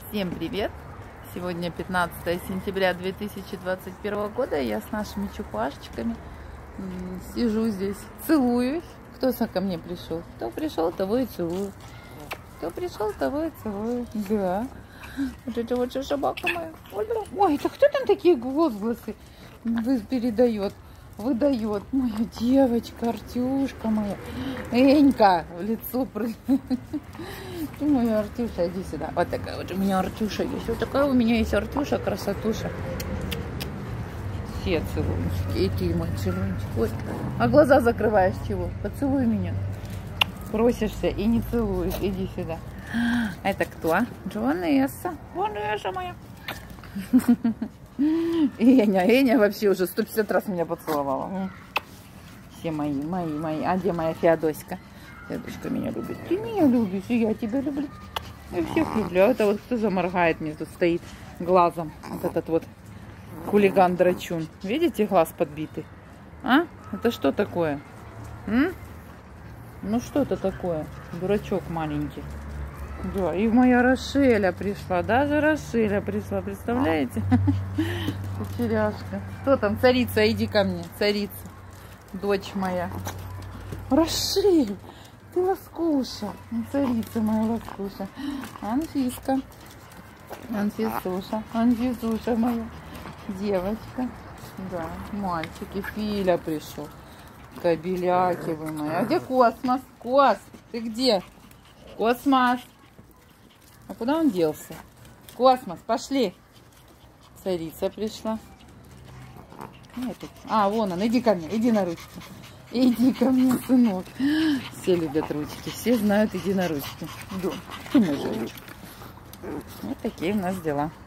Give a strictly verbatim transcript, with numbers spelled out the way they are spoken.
Всем привет! Сегодня пятнадцатое сентября две тысячи двадцать первого года. Я с нашими чупашечками сижу здесь, целуюсь. Кто ко мне пришел? Кто пришел, того и целую. Кто пришел, того и целую. Да. Вот это вот собака моя. Ой, это кто там такие возгласы передает? Выдает. Моя девочка, Артюшка моя. Энька в лицо прыгает. Моя Артюша, иди сюда. Вот такая вот у меня Артюша есть. Вот такая у меня есть Артюша, красотуша. Все целуют. И ты, мой целуйчик. Вот. А глаза закрываешь чего? Поцелуй меня. Просишься и не целуешь. Иди сюда. Это кто? Джонесса. Джонесса моя. Эня, Эня вообще уже сто пятьдесят раз меня поцеловала. Все мои, мои, мои. А где моя Феодоська? Феодоська меня любит. Ты меня любишь, и я тебя люблю. Я всех люблю. А это вот кто заморгает мне тут стоит глазом. Вот этот вот хулиган-драчун. Видите, глаз подбитый? А? Это что такое? М? Ну что это такое? Дурачок маленький. Да, и моя Рошеля пришла. Даже Рошеля пришла, представляете? Кучеряшка. Кто там? Царица, иди ко мне. Царица. Дочь моя. Рошель, ты ласкуша. Царица моя ласкуша. Анфиска. Анфисуша. Анфисуша моя. Девочка. Да, мальчики. Филя пришел. Кобеляки вы мои. А где Космос? Кос, ты где? Космос. А куда он делся? Космос, пошли. Царица пришла. Нету. А, вон он, иди ко мне, иди на ручки. Иди ко мне, сынок. Все любят ручки, все знают, иди на ручки. Да, ты мой же. Вот такие у нас дела.